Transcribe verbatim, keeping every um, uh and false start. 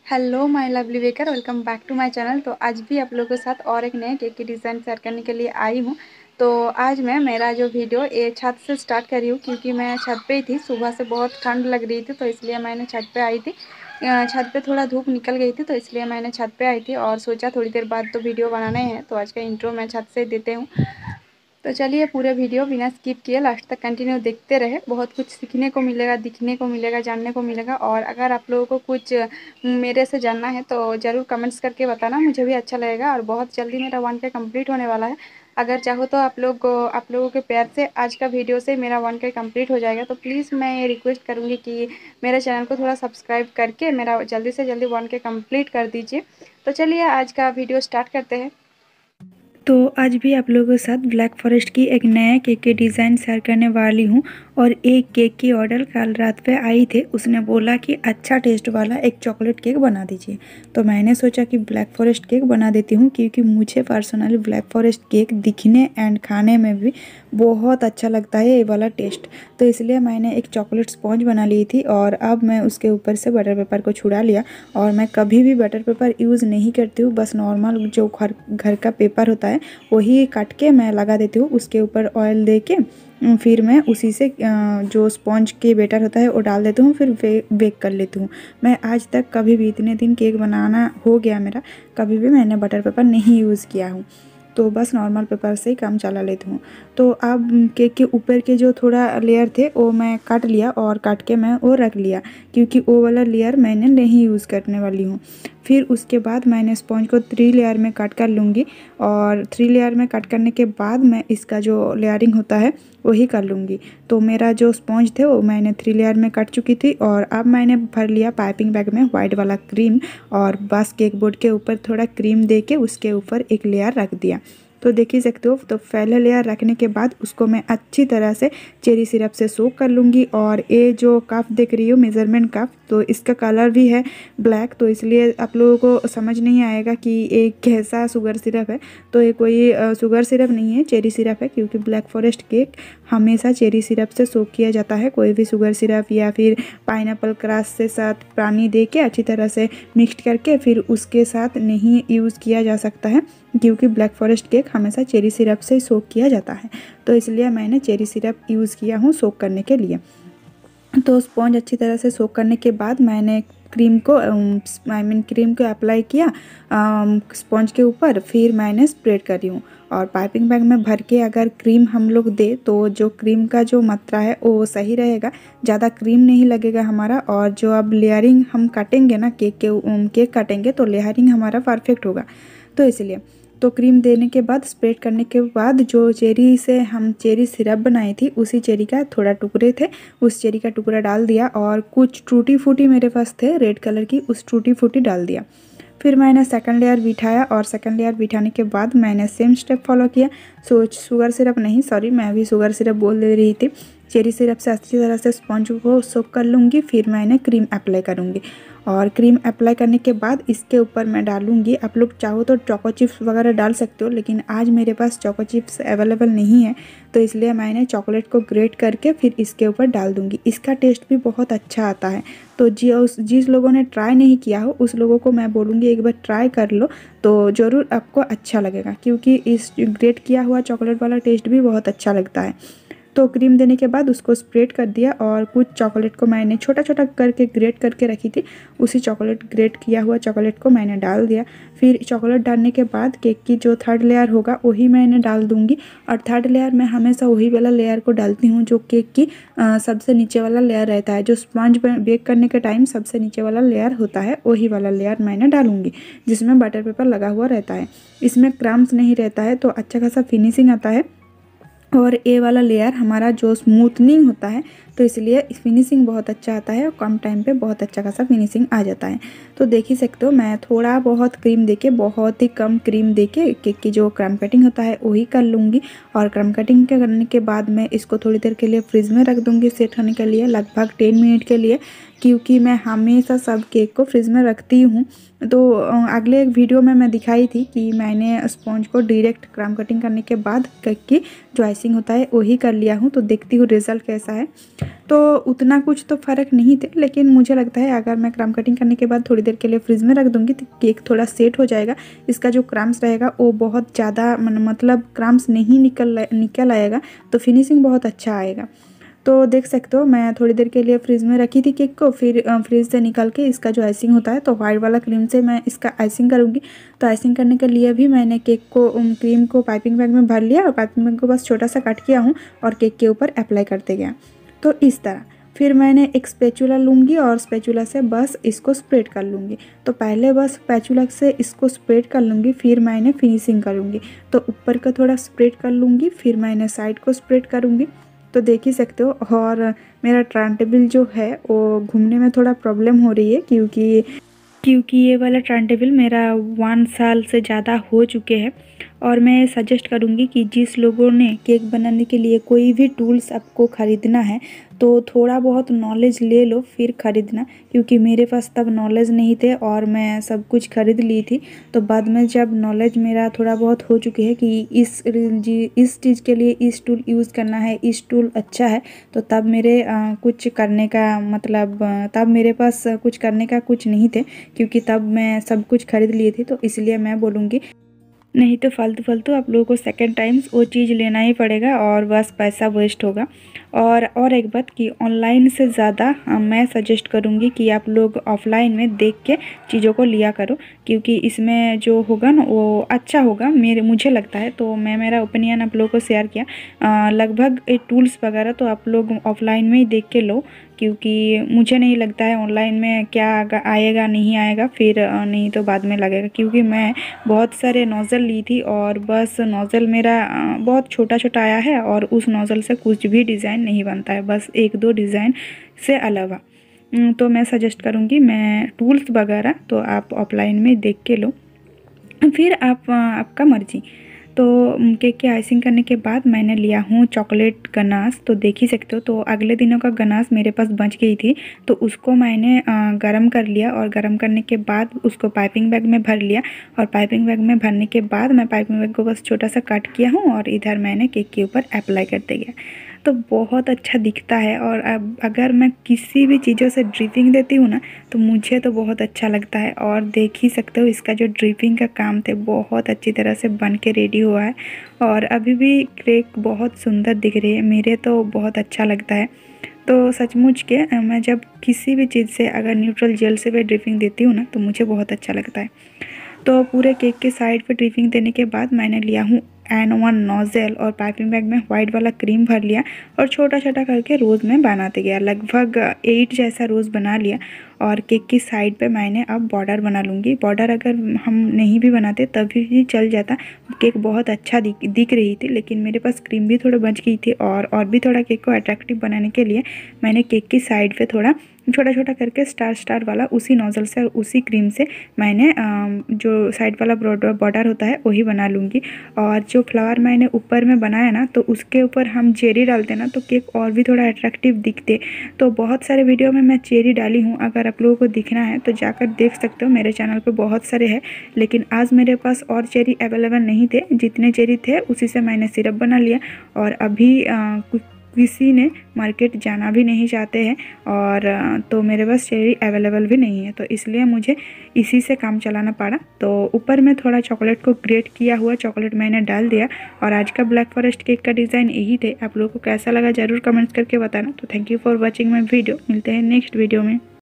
Hello my lovely baker, welcome back to my channel. तो आज भी आप लोगों के साथ और एक नए केक की डिज़ाइन शेयर करने के लिए आई हूँ। तो आज मैं मेरा जो वीडियो ये छत से स्टार्ट कर रही हूँ, क्योंकि मैं छत पे ही थी। सुबह से बहुत ठंड लग रही थी, तो इसलिए मैंने छत पे आई थी। अ, छत पे थोड़ा धूप निकल गई थी, तो इसलिए मैंने छत पे आई थी और सोचा थोड़ी देर बाद तो वीडियो बनाने हैं, तो आज का इंट्रो मैं छत से देते हूँ। तो चलिए पूरे वीडियो बिना स्किप किए लास्ट तक कंटिन्यू देखते रहे। बहुत कुछ सीखने को मिलेगा, दिखने को मिलेगा, जानने को मिलेगा। और अगर आप लोगों को कुछ मेरे से जानना है तो ज़रूर कमेंट्स करके बताना, मुझे भी अच्छा लगेगा। और बहुत जल्दी मेरा वन के कंप्लीट होने वाला है। अगर चाहो तो आप लोग को आप लोगों के प्यार से आज का वीडियो से मेरा वन के कंप्लीट हो जाएगा। तो प्लीज़ मैं ये रिक्वेस्ट करूँगी कि मेरे चैनल को थोड़ा सब्सक्राइब करके मेरा जल्दी से जल्दी वन के कंप्लीट कर दीजिए। तो चलिए आज का वीडियो स्टार्ट करते हैं। तो आज भी आप लोगों के साथ ब्लैक फॉरेस्ट की एक नया केक की डिज़ाइन शेयर करने वाली हूँ। और एक केक की ऑर्डर कल रात पे आई थे, उसने बोला कि अच्छा टेस्ट वाला एक चॉकलेट केक बना दीजिए। तो मैंने सोचा कि ब्लैक फॉरेस्ट केक बना देती हूँ, क्योंकि मुझे पर्सनली ब्लैक फॉरेस्ट केक दिखने एंड खाने में भी बहुत अच्छा लगता है ये वाला टेस्ट। तो इसलिए मैंने एक चॉकलेट स्पॉन्ज बना ली थी और अब मैं उसके ऊपर से बटर पेपर को छुड़ा लिया। और मैं कभी भी बटर पेपर यूज़ नहीं करती हूँ, बस नॉर्मल जो घर घर का पेपर होता है वही काट के मैं लगा देती हूँ। उसके ऊपर ऑयल दे के फिर मैं उसी से जो स्पॉन्ज के बैटर होता है वो डाल देती हूँ, फिर बेक कर लेती हूँ। मैं आज तक कभी भी इतने दिन केक बनाना हो गया मेरा, कभी भी मैंने बटर पेपर नहीं यूज़ किया हूँ। तो बस नॉर्मल पेपर से ही काम चला लेती हूँ। तो अब केक के ऊपर के जो थोड़ा लेयर थे वो मैं काट लिया और काट के मैं वो रख लिया, क्योंकि वो वाला लेयर मैंने नहीं यूज़ करने वाली हूँ। फिर उसके बाद मैंने स्पॉन्ज को थ्री लेयर में कट कर लूँगी। और थ्री लेयर में कट करने के बाद मैं इसका जो लेयरिंग होता है वही कर लूँगी। तो मेरा जो स्पॉन्ज थे वो मैंने थ्री लेयर में कट चुकी थी। और अब मैंने भर लिया पाइपिंग बैग में वाइट वाला क्रीम, और बस केक बोर्ड के ऊपर थोड़ा क्रीम दे के उसके ऊपर एक लेयर रख दिया। तो देख ही सकते हो। तो पहले लेयर रखने के बाद उसको मैं अच्छी तरह से चेरी सिरप से सोक कर लूँगी। और ये जो कप देख रही हो मेज़रमेंट कप, तो इसका कलर भी है ब्लैक, तो इसलिए आप लोगों को समझ नहीं आएगा कि ये कैसा शुगर सिरप है। तो ये कोई शुगर सिरप नहीं है, चेरी सिरप है, क्योंकि ब्लैक फॉरेस्ट केक हमेशा चेरी सिरप से सोक किया जाता है। कोई भी शुगर सिरप या फिर पाइनएप्पल क्रश से साथ पानी दे के अच्छी तरह से मिक्स करके फिर उसके साथ नहीं यूज़ किया जा सकता है, क्योंकि ब्लैक फॉरेस्ट केक हमेशा चेरी सिरप से सोक किया जाता है। तो इसलिए मैंने चेरी सिरप यूज़ किया हूँ सोक करने के लिए। तो स्पॉन्ज अच्छी तरह से सोक करने के बाद मैंने क्रीम को आई मीन क्रीम को अप्लाई किया स्पॉन्ज के ऊपर, फिर मैंने स्प्रेड करी हूँ। और पाइपिंग बैग में भर के अगर क्रीम हम लोग दे तो जो क्रीम का जो मात्रा है वो सही रहेगा, ज़्यादा क्रीम नहीं लगेगा हमारा। और जो अब लेयरिंग हम काटेंगे ना, केक के केक काटेंगे तो लेयरिंग हमारा परफेक्ट होगा। तो इसलिए तो क्रीम देने के बाद स्प्रेड करने के बाद जो चेरी से हम चेरी सिरप बनाई थी उसी चेरी का थोड़ा टुकड़े थे, उस चेरी का टुकड़ा डाल दिया। और कुछ टूटी फूटी मेरे पास थे रेड कलर की, उस टूटी फूटी डाल दिया। फिर मैंने सेकंड लेयर बिठाया और सेकंड लेयर बिठाने के बाद मैंने सेम स्टेप फॉलो किया। सो शुगर सिरप नहीं, सॉरी मैं अभी शुगर सिरप बोल दे रही थी। चेरी सिरप से अच्छी तरह से स्पॉन्ज को सोक कर लूँगी, फिर मैंने क्रीम अप्लाई करूँगी। और क्रीम अप्लाई करने के बाद इसके ऊपर मैं डालूँगी, आप लोग चाहो तो चोको चिप्स वगैरह डाल सकते हो, लेकिन आज मेरे पास चोको चिप्स अवेलेबल नहीं है, तो इसलिए मैंने चॉकलेट को ग्रेट करके फिर इसके ऊपर डाल दूँगी। इसका टेस्ट भी बहुत अच्छा आता है। तो जिस जिस लोगों ने ट्राई नहीं किया हो उस लोगों को मैं बोलूँगी एक बार ट्राई कर लो, तो ज़रूर आपको अच्छा लगेगा, क्योंकि इस ग्रेट किया हुआ चॉकलेट वाला टेस्ट भी बहुत अच्छा लगता है। तो क्रीम देने के बाद उसको स्प्रेड कर दिया और कुछ चॉकलेट को मैंने छोटा छोटा करके ग्रेट करके रखी थी, उसी चॉकलेट ग्रेट किया हुआ चॉकलेट को मैंने डाल दिया। फिर चॉकलेट डालने के बाद केक की जो थर्ड लेयर होगा वही मैंने डाल दूँगी। और थर्ड लेयर मैं हमेशा वही वाला लेयर को डालती हूँ जो केक की आ, सबसे नीचे वाला लेयर रहता है, जो स्पंज बेक करने के टाइम सबसे नीचे वाला लेयर होता है, वही वाला लेयर मैंने डालूँगी, जिसमें बटर पेपर लगा हुआ रहता है। इसमें क्रम्स नहीं रहता है, तो अच्छा खासा फिनिशिंग आता है। और ये वाला लेयर हमारा जो स्मूथनिंग होता है, तो इसलिए फिनिशिंग बहुत अच्छा आता है और कम टाइम पे बहुत अच्छा खासा फिनिशिंग आ जाता है। तो देख ही सकते हो मैं थोड़ा बहुत क्रीम देके, बहुत ही कम क्रीम देके केक की जो क्रम कटिंग होता है वही कर लूँगी। और क्रम कटिंग के करने के बाद मैं इसको थोड़ी देर के लिए फ्रिज में रख दूँगी सेट होने के लिए, लगभग टेन मिनट के लिए, क्योंकि मैं हमेशा सब केक को फ्रिज में रखती हूँ। तो अगले एक वीडियो में मैं दिखाई थी कि मैंने स्पॉन्ज को डायरेक्ट क्रम कटिंग करने के बाद केक की जो आइसिंग होता है वही कर लिया हूँ। तो देखती हूँ रिज़ल्ट कैसा है। तो उतना कुछ तो फ़र्क नहीं थे, लेकिन मुझे लगता है अगर मैं क्रम्ब कटिंग करने के बाद थोड़ी देर के लिए फ्रिज में रख दूँगी तो केक थोड़ा सेट हो जाएगा। इसका जो क्रम्ब्स रहेगा वो बहुत ज़्यादा मतलब क्रम्ब्स नहीं निकल निकल आएगा, तो फिनिशिंग बहुत अच्छा आएगा। तो देख सकते हो मैं थोड़ी देर के लिए फ्रिज में रखी थी केक को, फिर फ्रिज से निकाल के इसका जो आइसिंग होता है तो वाइट वाला क्रीम से मैं इसका आइसिंग करूँगी। तो आइसिंग करने के लिए भी मैंने केक को क्रीम को पाइपिंग बैग में भर लिया और पाइपिंग बैग को बस छोटा सा कट किया हूँ और केक के ऊपर अप्लाई करते गया। तो इस तरह फिर मैंने एक स्पैचुला लूँगी और स्पैचुला से बस इसको स्प्रेड कर लूँगी। तो पहले बस स्पैचुला से इसको स्प्रेड कर लूँगी, फिर मैंने फिनिशिंग करूँगी। तो ऊपर का थोड़ा स्प्रेड कर लूँगी, फिर मैंने साइड को स्प्रेड करूँगी। तो देख ही सकते हो। और मेरा टर्न टेबल जो है वो घूमने में थोड़ा प्रॉब्लम हो रही है, क्योंकि क्योंकि ये वाला टर्न टेबल मेरा वन साल से ज़्यादा हो चुके हैं। और मैं सजेस्ट करूँगी कि जिस लोगों ने केक बनाने के लिए कोई भी टूल्स आपको ख़रीदना है तो थोड़ा बहुत नॉलेज ले लो फिर ख़रीदना, क्योंकि मेरे पास तब नॉलेज नहीं थे और मैं सब कुछ ख़रीद ली थी। तो बाद में जब नॉलेज मेरा थोड़ा बहुत हो चुके हैं कि इस इस चीज़ के लिए इस टूल यूज़ करना है, इस टूल अच्छा है, तो तब मेरे आ, कुछ करने का मतलब तब मेरे पास कुछ करने का कुछ नहीं थे, क्योंकि तब मैं सब कुछ ख़रीद लिए थे। तो इसलिए मैं बोलूँगी नहीं तो फालतू फालतू आप लोगों को सेकंड टाइम्स वो चीज़ लेना ही पड़ेगा और बस पैसा वेस्ट होगा। और और एक बात कि ऑनलाइन से ज़्यादा मैं सजेस्ट करूँगी कि आप लोग ऑफ़लाइन में देख के चीज़ों को लिया करो, क्योंकि इसमें जो होगा ना वो अच्छा होगा, मेरे मुझे लगता है। तो मैं मेरा ओपिनियन आप लोगों को शेयर किया। लगभग ये टूल्स वगैरह तो आप लोग ऑफ़लाइन में ही देख के लो, क्योंकि मुझे नहीं लगता है ऑनलाइन में क्या आएगा नहीं आएगा, फिर नहीं तो बाद में लगेगा। क्योंकि मैं बहुत सारे नोज़ल ली थी और बस नोज़ल मेरा बहुत छोटा छोटा आया है और उस नोज़ल से कुछ भी डिज़ाइन नहीं बनता है, बस एक दो डिज़ाइन से अलावा। तो मैं सजेस्ट करूँगी मैं टूल्स वगैरह तो आप ऑफलाइन में देख के लो, फिर आप आपका मर्जी। तो केक की आइसिंग करने के बाद मैंने लिया हूँ चॉकलेट गनाश। तो देख ही सकते हो। तो अगले दिनों का गनाश मेरे पास बच गई थी, तो उसको मैंने गरम कर लिया और गरम करने के बाद उसको पाइपिंग बैग में भर लिया। और पाइपिंग बैग में भरने के बाद मैं पाइपिंग बैग को बस छोटा सा कट किया हूँ और इधर मैंने केक के ऊपर अप्लाई करते गया। तो बहुत अच्छा दिखता है। और अब अगर मैं किसी भी चीज़ों से ड्रिपिंग देती हूँ ना तो मुझे तो बहुत अच्छा लगता है। और देख ही सकते हो इसका जो ड्रिपिंग का काम थे बहुत अच्छी तरह से बन के रेडी हुआ है और अभी भी केक बहुत सुंदर दिख रही है। मेरे तो बहुत अच्छा लगता है। तो सचमुच के मैं जब किसी भी चीज़ से अगर न्यूट्रल जेल से भी ड्रिपिंग देती हूँ ना तो मुझे बहुत अच्छा लगता है। तो पूरे केक के साइड पे ड्रिपिंग देने के बाद मैंने लिया हूँ एन वन नोज़ल और पाइपिंग बैग में वाइट वाला क्रीम भर लिया और छोटा छोटा करके रोज़ में बनाते गया। लगभग एट जैसा रोज़ बना लिया और केक की साइड पे मैंने अब बॉर्डर बना लूँगी। बॉर्डर अगर हम नहीं भी बनाते तभी भी चल जाता, केक बहुत अच्छा दिख दिख रही थी। लेकिन मेरे पास क्रीम भी थोड़ा बच गई थी और और भी थोड़ा केक को अट्रैक्टिव बनाने के लिए मैंने केक की साइड पे थोड़ा छोटा छोटा करके स्टार स्टार वाला उसी नोज़ल से और उसी क्रीम से मैंने जो साइड वाला बॉर्डर होता है वही बना लूँगी। और जो फ्लावर मैंने ऊपर में बनाया ना तो उसके ऊपर हम चेरी डालते ना तो केक और भी थोड़ा अट्रैक्टिव दिखते। तो बहुत सारे वीडियो में मैं चेरी डाली हूँ, अगर आप लोगों को दिखना है तो जाकर देख सकते हो। मेरे चैनल पे बहुत सारे हैं, लेकिन आज मेरे पास और चेरी अवेलेबल नहीं थे। जितने चेरी थे उसी से मैंने सिरप बना लिया। और अभी आ, किसी ने मार्केट जाना भी नहीं चाहते हैं और तो मेरे पास चेरी अवेलेबल भी नहीं है, तो इसलिए मुझे इसी से काम चलाना पड़ा। तो ऊपर में थोड़ा चॉकलेट को ग्रेट किया हुआ चॉकलेट मैंने डाल दिया। और आज का ब्लैक फॉरेस्ट केक का डिज़ाइन यही थे। आप लोगों को कैसा लगा ज़रूर कमेंट्स करके बताना। तो thank you for watching my video. मिलते हैं नेक्स्ट वीडियो में।